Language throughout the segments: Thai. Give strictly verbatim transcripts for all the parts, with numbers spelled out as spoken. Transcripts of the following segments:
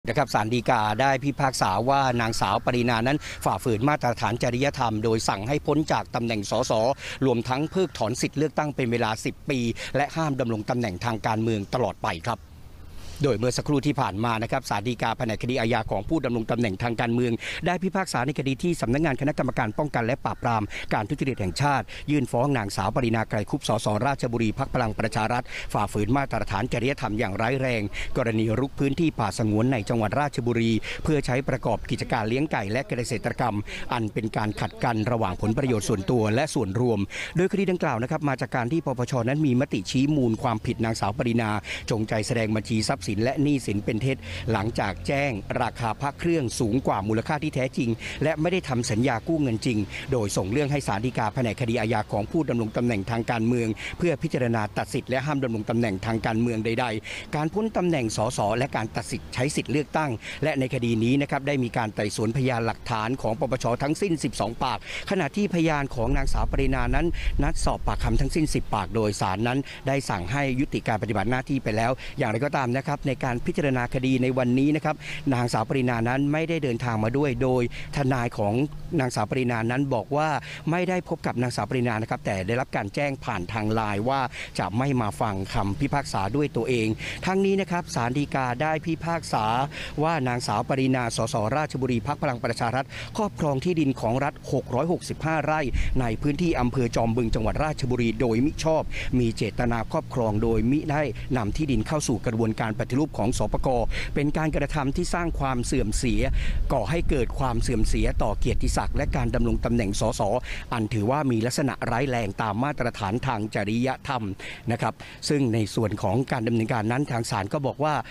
นะครับศาลฎีกาได้พิพากษาว่านางสาวปรินานั้นฝ่าฝืนมาตรฐานจริยธรรมโดยสั่งให้พ้นจากตำแหน่งสสรวมทั้งเพิกถอนสิทธิ์เลือกตั้งเป็นเวลาสิบปีและห้ามดำรงตำแหน่งทางการเมืองตลอดไปครับโดยเมื่อสักครู่ที่ผ่านมานะครับศาลฎีกาแผนกคดีอาญาของผู้ดำรงตำแหน่งทางการเมืองได้พิพากษาในคดีที่สำนักงานคณะกรรมการป้องกันและปราบปรามการทุจริตแห่งชาติยื่นฟ้องนางสาวปรินาไกรคุปสสราชบุรีพรรคพลังประชารัฐฝ่าฝืนมาตรฐานจริยธรรมอย่างร้ายแรงกรณีรุกพื้นที่ป่าสงวนในจังหวัดราชบุรีเพื่อใช้ประกอบกิจการเลี้ยงไก่และเกษตรกรรมอันเป็นการขัดกันระหว่างผลประโยชน์ส่วนตัวและส่วนรวมโดยคดีดังกล่าวนะครับมาจากการที่ปปชนั้นมีมติชี้มูลความผิดนางสาวปรินาจงใจแสดงบัญชีทรัพย์สินและหนี้สินเป็นเท็จหลังจากแจ้งราคาพระเครื่องสูงกว่ามูลค่าที่แท้จริงและไม่ได้ทำสัญญากู้เงินจริงโดยส่งเรื่องให้ศาลฎีกาแผนกคดีอาญาของผู้ดำรงตำแหน่งทางการเมืองเพื่อพิจารณาตัดสิทธิ์และห้ามดำรงตำแหน่งทางการเมืองใดๆการพ้นตำแหน่งสสและการตัดสิทธิ์ใช้สิทธิ์เลือกตั้งและในคดีนี้นะครับได้มีการไต่สวนพยานหลักฐานของปปชทั้งสิ้นสิบสองปากขณะที่พยานของนางสาวปรินานั้นนัดสอบปากคำทั้งสิ้นสิบปากโดยศาลนั้นได้สั่งให้ยุติการปฏิบัติหน้าที่ไปแล้วอย่างไรก็ตามนะครับในการพิจารณาคดีในวันนี้นะครับนางสาวปรินานั้นไม่ได้เดินทางมาด้วยโดยทนายของนางสาวปรินานั้นบอกว่าไม่ได้พบกับนางสาวปรินานะครับแต่ได้รับการแจ้งผ่านทางไลน์ว่าจะไม่มาฟังคำพิพากษาด้วยตัวเองทั้งนี้นะครับศาลฎีกาได้พิพากษาว่านางสาวปรินาสสราชบุรีพรรคพลังประชารัฐครอบครองที่ดินของรัฐหกร้อยหกสิบห้าไร่ในพื้นที่อำเภอจอมบึงจังหวัดราชบุรีโดยมิชอบมีเจตนาครอบครองโดยมิได้นำที่ดินเข้าสู่กระบวนการปฏิรูปของสปก.เป็นการกระทำที่สร้างความเสื่อมเสียก่อให้เกิดความเสื่อมเสียต่อเกียรติศักดิ์และการดำรงตำแหน่งสสอันถือว่ามีลักษณะร้ายแรงตามมาตรฐานทางจริยธรรมนะครับซึ่งในส่วนของการดำเนินการนั้นทางศาลก็บอกว่า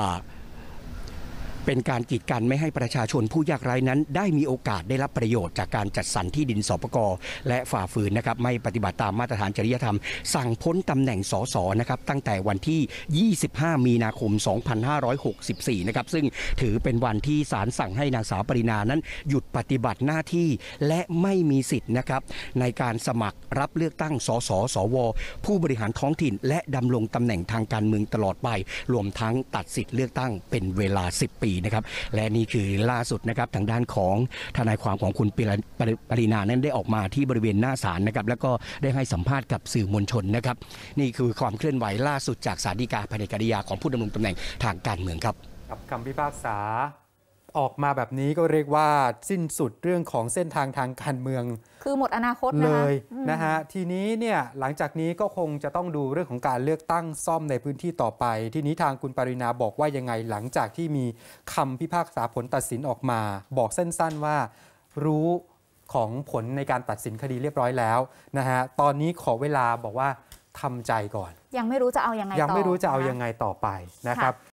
เป็นการกีดกันไม่ให้ประชาชนผู้ยากไร้นั้นได้มีโอกาสได้รับประโยชน์จากการจัดสรรที่ดินสปก.และฝ่าฝืนนะครับไม่ปฏิบัติตามมาตรฐานจริยธรรมสั่งพ้นตำแหน่งสสนะครับตั้งแต่วันที่ยี่สิบห้ามีนาคมสองพันห้าร้อยหกสิบสี่นะครับซึ่งถือเป็นวันที่ศาลสั่งให้นางสาวปรินานั้นหยุดปฏิบัติหน้าที่และไม่มีสิทธิ์นะครับในการสมัครรับเลือกตั้งสสสวผู้บริหารท้องถิ่นและดำรงตำแหน่งทางการเมืองตลอดไปรวมทั้งตัดสิทธิ์เลือกตั้งเป็นเวลาสิบปีนะครับและนี่คือล่าสุดนะครับทางด้านของทนายความของคุณปรินานั้นได้ออกมาที่บริเวณหน้าศาลนะครับแล้วก็ได้ให้สัมภาษณ์กับสื่อมวลชนนะครับนี่คือความเคลื่อนไหวล่าสุดจากศาลฎีกาแผนกคดีอาญาของผู้ดำรงตำแหน่งทางการเมืองครับกับคำพิพากษาออกมาแบบนี้ก็เรียกว่าสิ้นสุดเรื่องของเส้นทางทางการเมืองคือหมดอนาคตเลยนะฮะทีนี้เนี่ยหลังจากนี้ก็คงจะต้องดูเรื่องของการเลือกตั้งซ่อมในพื้นที่ต่อไปทีนี้ทางคุณปรินาบอกว่ายังไงหลังจากที่มีคำพิพากษาผลตัดสินออกมาบอกสั้นๆว่ารู้ของผลในการตัดสินคดีเรียบร้อยแล้วนะฮะตอนนี้ขอเวลาบอกว่าทำใจก่อนยังไม่รู้จะเอายังไงยังไม่รู้จะเอายังไงต่อไปนะครับ